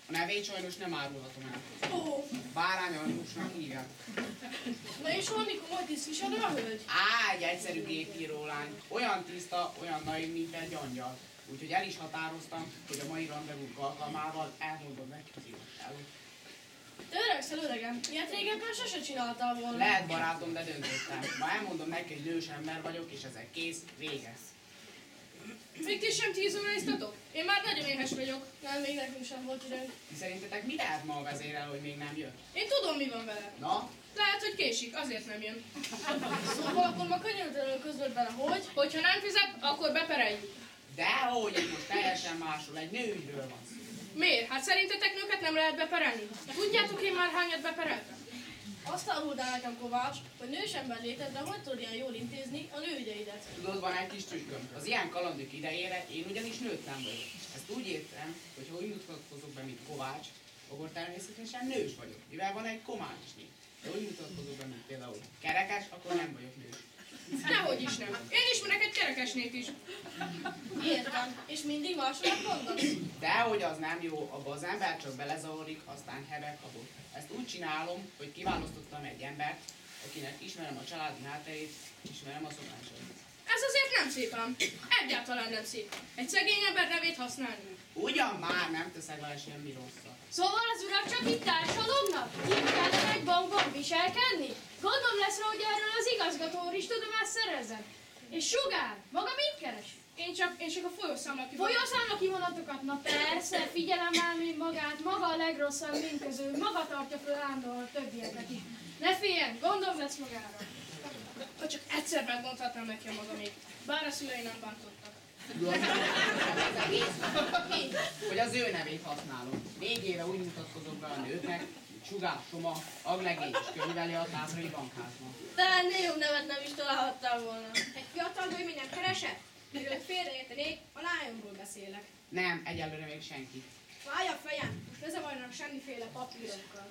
A nevét sajnos nem árulhatom el. Ó, Bárány Annusnak hívják. na és valami komoly tisztviselő a hölgy? Á, egy egyszerű gépíró lány. Olyan tiszta, olyan naiv, mint egy angyal. Úgyhogy el is határoztam, hogy a mai rendezvúk alkalmával elmondom neki az életelőt. Te öregszel, öregem. Ilyet régebben sose csináltál volna. Lehet barátom, de döntöttem. Ma elmondom neki, hogy nős ember vagyok, és ezek kész, vége. Még ti sem 10 óra isztatok? Én már nagyon éhes vagyok. Nem, még nekünk sem volt időnk. Szerintetek mi lehet ma a vezérel, hogy még nem jött? Én tudom, mi van vele. Na? Lehet, hogy késik, azért nem jön. Szóval akkor ma könyörtelenül közöld bele, hogy? Hogyha nem fizet, akkor bepereljük. Dehogy, ez most teljesen másról, egy nőügyről van szó. Miért? Hát szerintetek nőket nem lehet beperelni? Tudjátok én már hányat bepereltem? Azt áruld el nekem, Kovács, hogy nős ember léted, de hogy tudod ilyen jól intézni a nőügyeidet? Tudod, van egy kis trükköm. Az ilyen kalandok idejére én ugyanis nőt nem vagyok. Ezt úgy értem, hogy ha úgy mutatkozok be, mint Kovács, akkor természetesen nős vagyok, mivel van egy komácsné. De úgy mutatkozok be, mint például kerekes, akkor nem vagyok nős. Dehogy is nem. Én ismerek egy kerekesnét is. Értem. És mindig másolat mondasz? Dehogy az nem jó, abba az ember csak belezavarik, aztán hebek habok. Ezt úgy csinálom, hogy kiválasztottam egy embert, akinek ismerem a családi hátterét, ismerem a szokásait. Ez azért nem szép ám. Egyáltalán nem szép. Egy szegény ember nevét használni. Ugyan már nem teszek vele semmi rosszat. Szóval az urak csak itt társalognak? Itt kellene egy bankban viselkedni? Gondom lesz rá, hogy erről az igazgató úr is tudomást szerezzen. És Sugár, maga mit keres? Én csak a folyószámla Folyószámla kivonatokat? Na persze, figyelemmel mint magát, maga a legrosszabb mind közül, maga tartja föl állandóan a többieket is. Ne féljen, gondom lesz magára. Ha csak egyszer megmondhatnám neki a magamét. Bár a szülei nem bántottak. Hogy az ő nevét használom. Végére úgy mutatkozok be a nőknek, hogy Sugár Soma, Aglegény és könyveli a Tátrai Bankházban. Talán ennél jobb nevet nem is találhattál volna. Egy fiatal nő mindent keresett? Mielőtt félreértenék, a lányomról beszélek. Nem, egyelőre még senki. Válj a fejem, most ne zavarjanak semmiféle papírokkal.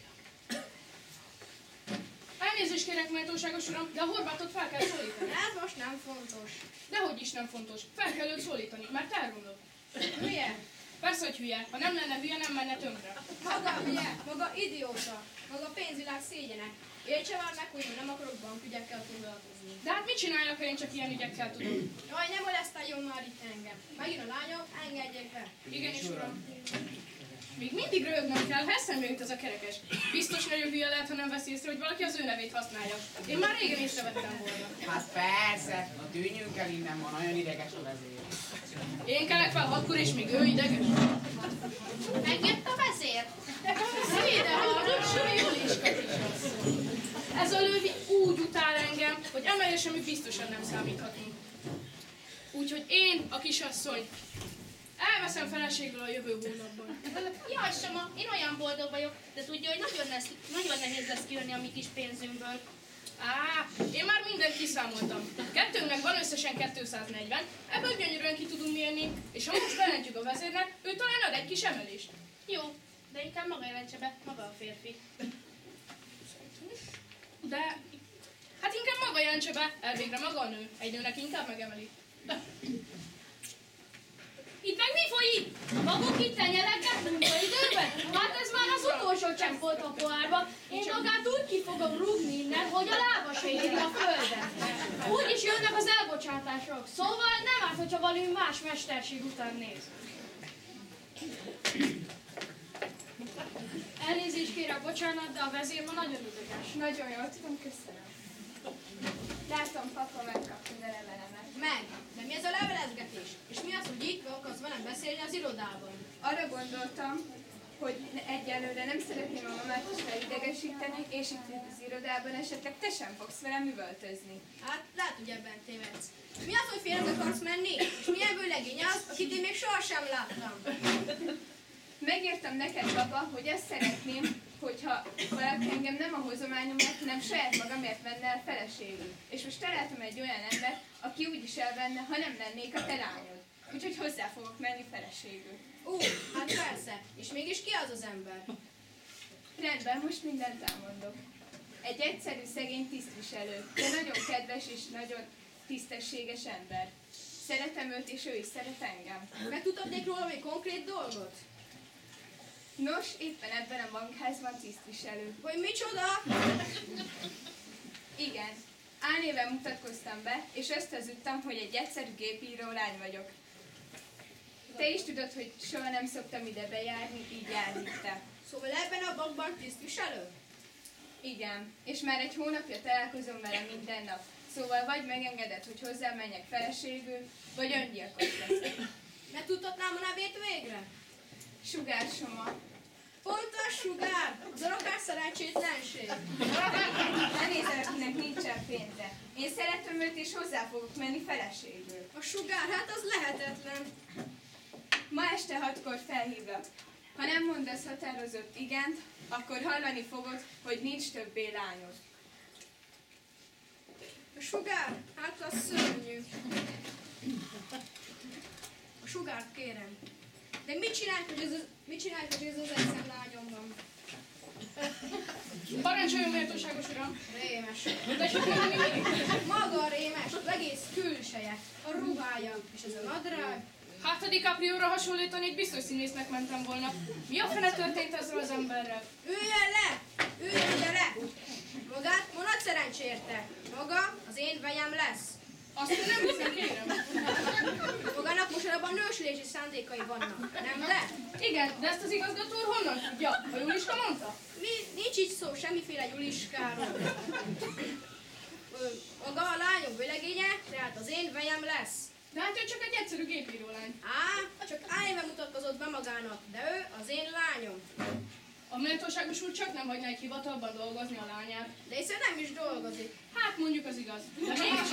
Elnézést kérek, méltóságos uram, de a Horvátot fel kell szólítani. Ez most nem fontos. Dehogy is nem fontos. Fel kell őt szólítani, mert elromlott. Hülye? Persze, hogy hülye. Ha nem lenne hülye, nem menne tönkre. Maga hülye, maga idióta, maga pénzvilág szégyenek. Értse már meg, hogy nem akarok bankügyekkel foglalkozni. De hát mit csináljak, ha én csak ilyen ügyekkel tudom? Jaj, nem molesztáljon már itt engem. Megint a lányok, engedjék be. Igenis, uram. Még mindig röhögnem kell, ha eszembe jut ez a kerekes. Biztos nagyon hülye lehet, ha nem veszi észre, hogy valaki az ő nevét használja. Én már régen észrevettem volna. Hát persze, a tűnjünk el innen, van olyan ideges a vezér. Én kelek fel 6-kor, és még ő ideges. Megjött a vezér? Széde, hallod, jól is kapcsolatsz. Ez a lövi úgy utál engem, hogy emelésre mi biztosan nem számíthatunk. Úgyhogy én, a kisasszony, elveszem feleségül a jövő hónapban. Jaj, Soma, én olyan boldog vagyok, de tudja, hogy nagyon nehéz lesz kijönni a mi kis pénzünkből. Én már mindent kiszámoltam. Kettőnknek van összesen 240, ebből gyönyörűen ki tudunk mérni, és ha most bejelentjük a vezérnek, ő talán ad egy kis emelést. Jó, de inkább maga jelentse be, maga a férfi. De, hát inkább maga jelentse be, elvégre maga a nő. Egy nőnek inkább megemeli. Itt meg mi folyik? A maguk itt tenyeleget munkaidőben? Hát ez már az utolsó csepp volt a pohárba. Én magát úgy ki fogom rúgni innen, hogy a lába se éri a földet. Úgy is jönnek az elbocsátások. Szóval nem árt, hogyha valami más mesterség után néz. Elnézést kérek, bocsánat, de a vezér ma nagyon ideges. Nagyon jól tudom, köszönöm. Látom, papa megkapta a levelemet. Meg, de mi ez a levelezgetés? És mi az, hogy itt akarsz velem beszélni az irodában? Arra gondoltam, hogy egyelőre nem szeretném a mamát is felidegesíteni, és itt az irodában esetleg te sem fogsz velem üvöltözni. Hát, lehet, hogy ebben tévedsz. Mi az, hogy félre akarsz menni? És milyen vőlegény az, akit én még sohasem láttam? Megírtam neked, papa, hogy azt szeretném, hogyha valaki engem nem a hozományomért, hanem saját magamért venne el feleségül. És most találtam egy olyan embert, aki úgy is elvenne, ha nem lennék a te lányod. Úgyhogy hozzá fogok menni feleségül. Hát persze. És mégis ki az az ember? Rendben, most mindent elmondok. Egy egyszerű, szegény tisztviselő, de nagyon kedves és nagyon tisztességes ember. Szeretem őt, és ő is szeret engem. Megtudhatnék róla még konkrét dolgot? Nos, éppen ebben a bankházban tisztviselő. Hogy micsoda? Igen. Álnéven mutatkoztam be, és azt hazudtam, hogy egy egyszerű gépíró lány vagyok. Te is tudod, hogy soha nem szoktam ide bejárni, így járni. Szóval ebben a bankban tisztviselő? Igen, és már egy hónapja találkozom vele minden nap. Szóval vagy megengeded, hogy hozzám menjek feleségül, vagy öngyilkos leszek. Megtudhatnám a nevét végre? Sugár Soma. Pontos sugár! Az a rakás szerencsétlenség. Ne nézel, akinek nincsen pénze. Én szeretem őt, és hozzá fogok menni feleségül. A sugár, hát az lehetetlen. Ma este 6-kor felhívlak. Ha nem mondasz határozott igent, akkor hallani fogod, hogy nincs többé lányod. A sugár, hát az szörnyű. A sugárt kérem. De mit csinálj, hogy ez az egyszem lányom van? Parancsoljon, méltóságos uram! Rémes. De csak mi? Maga a rémes, az egész külseje, a ruhája, és ez a nadrág. Hát a DiCaprio-ra hasonlítanék, biztos színésznek mentem volna. Mi a fene történt ezzel az emberrel? Üljön le! Üljön ide le! Magát ma nagy szerencsé érte. Maga az én vejem lesz. Azt én nem hiszem, kérem. Magának mostanában nősülési szándékai vannak, nem de? Igen, de ezt az igazgató úr honnan tudja? A Juliska mondta? Nincs így szó semmiféle Juliskáról. Maga a lányom vőlegénye, tehát az én vejem lesz. De hát ő csak egy egyszerű gépíró lány. Csak álnéven mutatkozott be magának, de ő az én lányom. A méltóságos úr csak nem hagyna egy hivatalban dolgozni a lányát. De hiszen nem is dolgozik. Hát mondjuk az igaz. De mégis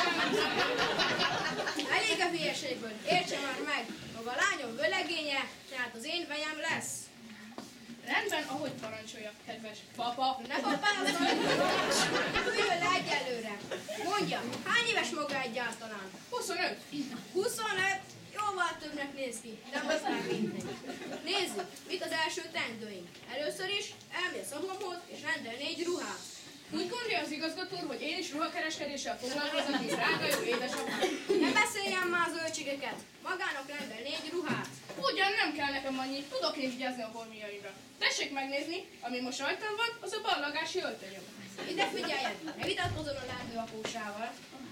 Elég a hülyeségből, értse már meg. Maga a lányom vőlegénye, tehát az én vejem lesz. rendben, ahogy parancsolja, kedves papa. Ne papázzon! Üljön le egyelőre. Mondja, hány éves maga egyáltalán? 25. 25? Jóval többnek néz ki, de most már mindegy. Nézzük, mit az első teendőink. Először is elmész a homhoz és rendel 4 ruhát. Úgy gondolja az igazgató úr, hogy én is ruhakereskedéssel foglalkozom, mint drága jó édesapám. Ne beszéljen már zöldségeket. Magának rendel 4 ruhát. Ugyan nem kell nekem annyi, tudok én vigyázni a holmiaimra. Tessék megnézni, ami most rajtam van, az a ballagási öltönyöm. Ide figyeljen, ne vitatkozzon a lendő apósával.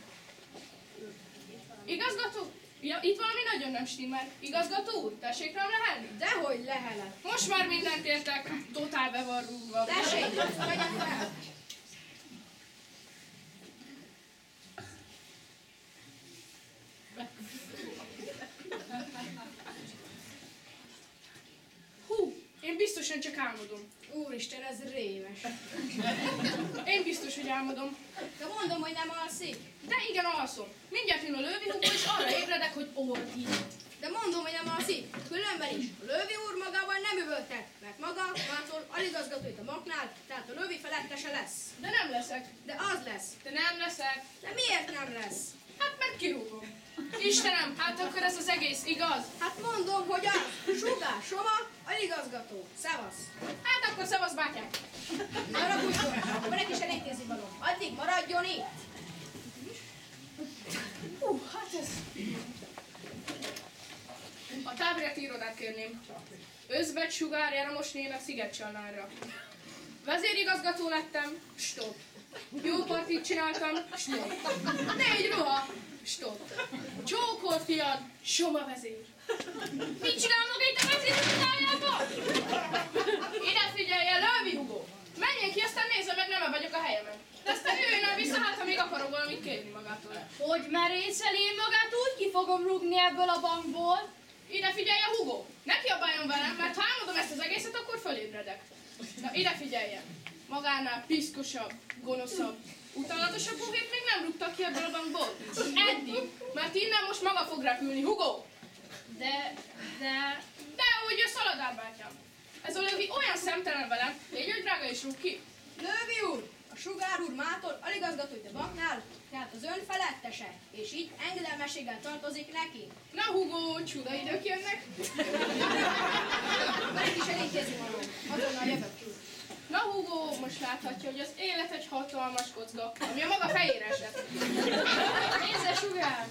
Igazgató? Ja, itt valami nagyon nem stimmel. Igazgató úr, tessék rám lehelni? Dehogy lehelek. Most már mindent értek, totál be van rúgva. Tessék, vegyen fel. Hú, én biztosan csak álmodom. Úristen, ez rémes. Én biztos, hogy álmodom. De mondom, hogy nem alszik. De igen, alszom. Mindjárt jön a lővihúgó, és arra ébredek, hogy ordít. De mondom, hogy nem alszik. Különben is. A lővi úr magával nem üvöltet, mert maga mától aligazgató itt a maknál, tehát a lővi felettese lesz. De nem leszek. De az lesz. De nem leszek. De miért nem lesz? Hát mert kirúgom. Istenem, hát akkor ez az egész igaz? Hát mondom, hogy az. Sugár Soma, aligazgató. Szevasz. Hát akkor szavasz, bátyák. Haragudjon, van egy kis elintézni való. Addig maradjon itt. Hát ez... A távirati irodát kérném. Özvegy Sugár János német Szigetcsalnárra. Vezérigazgató lettem, stop. Jó partit csináltam, stop. 4 ruha, stop. Csókor fiad, Soma vezér. Mit csinál maga itt a vezér irodájában? Ide figyeljen, Lővi Hugo! Menjen ki, aztán nézze meg, nem vagyok a helyemen. De aztán jöjjön el vissza, hát ha még akarok valamit kérni magától. Hogy merészeli én magát, úgy ki fogom rúgni ebből a bankból. Ide figyeljen, Hugo! Ne kiabáljon velem, mert ha álmodom ezt az egészet, akkor fölébredek. Na, ide figyeljen! Magánál piszkosabb, gonoszabb, utálatosabb húgét még nem rúgtak ki ebből a bankból. Eddig, mert innen most maga fog repülni, Hugo! De hogy jössz Szaladár bátyám. Ez a Lővi olyan szemtelen velem, légy, hogy drága is rúg ki. Lővi úr, a Sugár úr mától aligazgató itt a banknál, tehát az ön felettese, és így engedelmességgel tartozik neki. Na Hugo, csuda idők jönnek. Van egy kis elintézni való. Azonnal jövök ki. Na Hugo, most láthatja, hogy az élet egy hatalmas kocka, ami a maga fejére esett. Nézze, Sugár!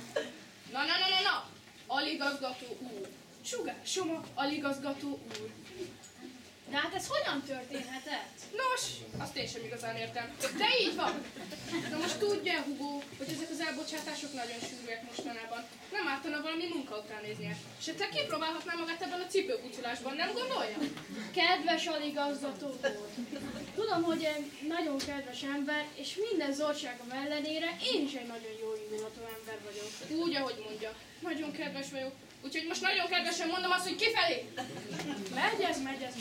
Na, aligazgató úr. Sugár Soma, aligazgató úr. De hát ez hogyan történhetett? Nos, azt én sem igazán értem. De így van. Na most tudja, Hugo, hogy ezek az elbocsátások nagyon sűrűek mostanában. Nem ártana valami munka után néznie. És te kipróbálhatná magát ebben a cipőpucolásban, nem gondolja? Kedves aligazgató úr. Tudom, hogy egy nagyon kedves ember, és minden zorságom ellenére én is egy nagyon jó indulatú ember vagyok. Úgy, ahogy mondja. Nagyon kedves vagyok. Úgyhogy most nagyon kedvesen mondom azt, hogy kifelé. Megy ez.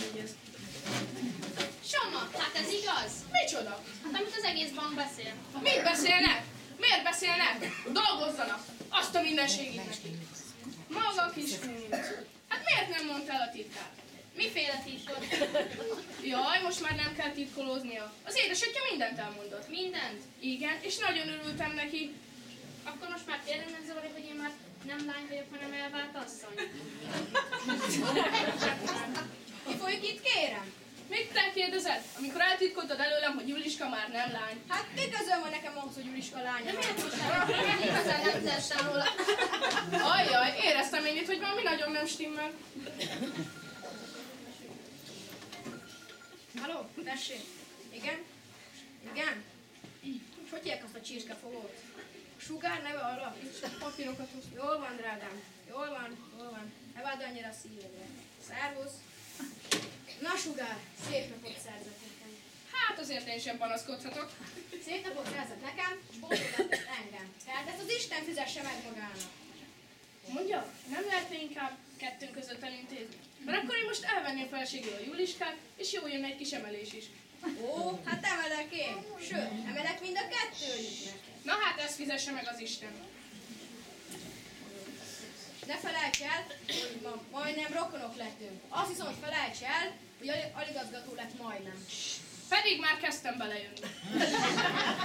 Soma, hát ez igaz? Micsoda? Hát amit az egész bank beszél. Mit beszélnek? Miért beszélnek? Dolgozzanak! Azt a mindenségét neki. Maga kis klinc. Hát miért nem mondtál a titkát? Miféle titkot? Jaj, most már nem kell titkolóznia. Az édesatja mindent elmondott. Mindent? Igen, és nagyon örültem neki. Akkor most már tényleg nem zavarja, hogy én már nem lány vagyok, hanem elvált asszony. Mi folyik itt, kérem? Mit te kérdezed? Amikor eltitkoltad előlem, hogy Juliska már nem lány. Hát mi közöm van nekem ahhoz, hogy Juliska lánya? De miért most nem? Igazán nem tettem róla. Ajjaj, éreztem én itt, hogy valami nagyon nem stimmel. Halló, tessék. Igen? Igen? Hogy hívják azt a csirkefogót? Sugár neve arra? Papírokat hoz. Jól van, drágám. Jól van. Ne vádd annyira a szívedre. Szervusz. Na, Sugár, szép napot szerzett nekem. Hát azért én sem panaszkodhatok. Szép napot szerzett nekem, és boldogat engem. Tehát ezt az Isten fizesse meg magának. Mondja, nem lehetne inkább kettőnk között elintézni? Mert akkor én most elvenném feleségül a Juliskát, és jó jönne egy kis emelés is. Ó, hát emelek én. Sőt, emelek mind a kettőjüknek. Na hát ezt fizesse meg az Isten. Ne felejts el, hogy ma majdnem rokonok lettünk. Azt viszont felejts el, hogy aligazgató lett majdnem. Pedig már kezdtem belejönni.